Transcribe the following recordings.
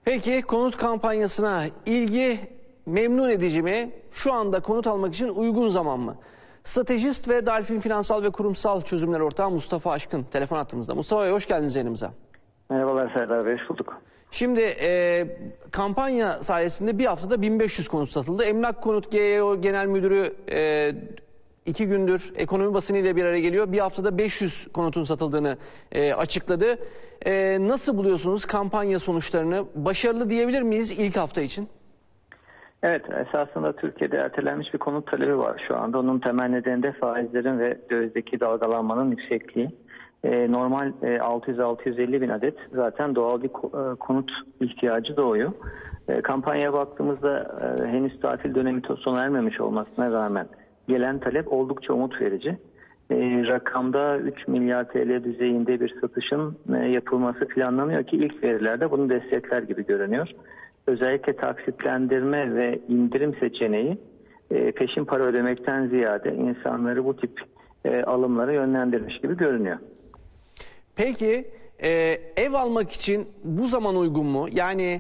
Peki konut kampanyasına ilgi memnun edici mi? Şu anda konut almak için uygun zaman mı? Stratejist ve Delfin Finansal ve Kurumsal Çözümler Ortağı Mustafa Aşkın telefon attığımızda. Mustafa Bey, hoş geldiniz yayınımıza. Merhabalar Serdar Bey, hoş bulduk. Şimdi kampanya sayesinde bir haftada 1500 konut satıldı. Emlak Konut GEO Genel Müdürü 2 gündür ekonomi basını ile bir araya geliyor. Bir haftada 500 konutun satıldığını açıkladı. Nasıl buluyorsunuz kampanya sonuçlarını? Başarılı diyebilir miyiz ilk hafta için? Evet, esasında Türkiye'de ertelenmiş bir konut talebi var şu anda. Onun temel nedeni de faizlerin ve dövizdeki dalgalanmanın yüksekliği. Normal 600-650 bin adet zaten doğal bir konut ihtiyacı doğuyor. Kampanyaya baktığımızda henüz tatil dönemi sona ermemiş olmasına rağmen gelen talep oldukça umut verici. Rakamda 3 milyar TL düzeyinde bir satışın yapılması planlanıyor ki ilk verilerde bunu destekler gibi görünüyor. Özellikle taksitlendirme ve indirim seçeneği peşin para ödemekten ziyade insanları bu tip alımlara yönlendirmiş gibi görünüyor. Peki ev almak için bu zaman uygun mu? Yani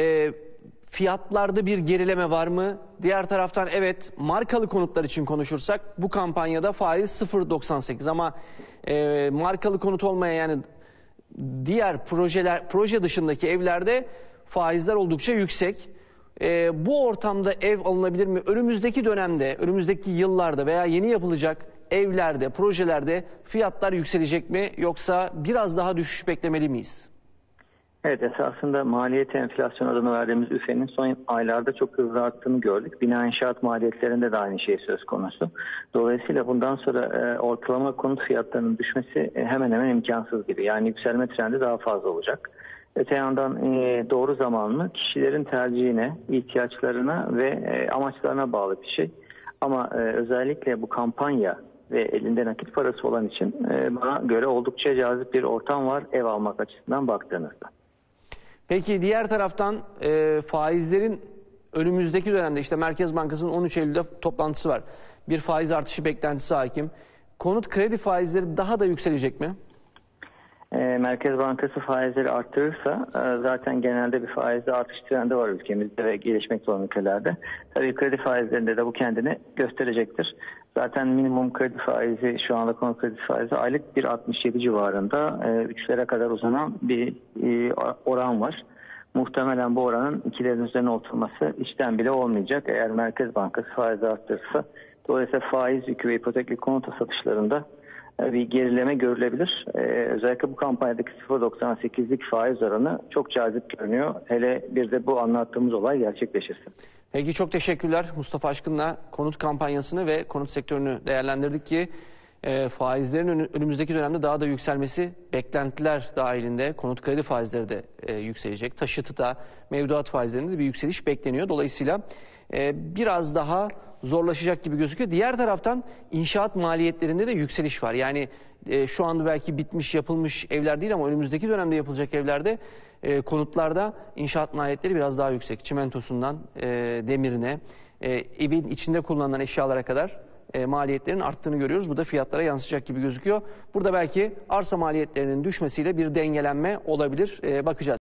fiyatlarda bir gerileme var mı? Diğer taraftan evet, markalı konutlar için konuşursak bu kampanyada faiz 0,98 ama markalı konut olmayan, yani diğer proje dışındaki evlerde faizler oldukça yüksek. Bu ortamda ev alınabilir mi? Önümüzdeki dönemde, önümüzdeki yıllarda veya yeni yapılacak evlerde, projelerde fiyatlar yükselecek mi? Yoksa biraz daha düşüş beklemeli miyiz? Evet, esasında maliyet enflasyon adını verdiğimiz üfenin son aylarda çok hızlı arttığını gördük. Bina inşaat maliyetlerinde de aynı şey söz konusu. Dolayısıyla bundan sonra ortalama konut fiyatlarının düşmesi hemen hemen imkansız gibi. Yani yükselme trendi daha fazla olacak. Öte yandan doğru zaman mı? Kişilerin tercihine, ihtiyaçlarına ve amaçlarına bağlı bir şey. Ama özellikle bu kampanya ve elinde nakit parası olan için bana göre oldukça cazip bir ortam var ev almak açısından baktığınızda. Peki diğer taraftan faizlerin önümüzdeki dönemde, işte Merkez Bankası'nın 13 Eylül'de toplantısı var. Bir faiz artışı beklentisi hakim. Konut kredi faizleri daha da yükselecek mi? Merkez Bankası faizleri arttırırsa zaten genelde bir faizde artış trendi var ülkemizde ve gelişmekte olan ülkelerde. Tabii kredi faizlerinde de bu kendini gösterecektir. Zaten minimum kredi faizi, şu anda konut kredi faizi aylık 1,67 civarında 3'lere kadar uzanan bir oran var. Muhtemelen bu oranın 2'lerin üzerine oturması işten bile olmayacak eğer Merkez Bankası faizi arttırırsa. Dolayısıyla faiz yükü ve ipotekli konut satışlarında bir gerileme görülebilir. Özellikle bu kampanyadaki 0,98'lik faiz oranı çok cazip görünüyor. Hele bir de bu anlattığımız olay gerçekleşirse. Peki, çok teşekkürler. Mustafa Aşkın'la konut kampanyasını ve konut sektörünü değerlendirdik ki faizlerin önümüzdeki dönemde daha da yükselmesi beklentiler dahilinde. Konut kredi faizleri de yükselecek. Taşıtı da, mevduat faizlerinde de bir yükseliş bekleniyor. Dolayısıyla biraz daha zorlaşacak gibi gözüküyor. Diğer taraftan inşaat maliyetlerinde de yükseliş var. Yani şu anda belki bitmiş, yapılmış evler değil ama önümüzdeki dönemde yapılacak evlerde, konutlarda inşaat maliyetleri biraz daha yüksek. Çimentosundan demirine, evin içinde kullanılan eşyalara kadar maliyetlerin arttığını görüyoruz. Bu da fiyatlara yansıyacak gibi gözüküyor. Burada belki arsa maliyetlerinin düşmesiyle bir dengelenme olabilir. Bakacağız.